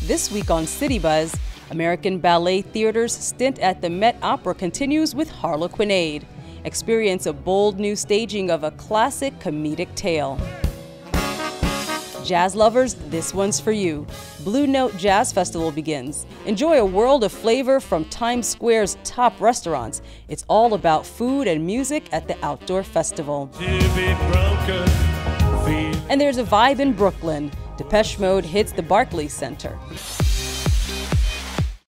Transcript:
This week on City Buzz, American Ballet Theater's stint at the Met Opera continues with Harlequinade. Experience a bold new staging of a classic comedic tale. Jazz lovers, this one's for you. Blue Note Jazz Festival begins. Enjoy a world of flavor from Times Square's top restaurants. It's all about food and music at the outdoor festival. And there's a vibe in Brooklyn. Depeche Mode hits the Barclays Center.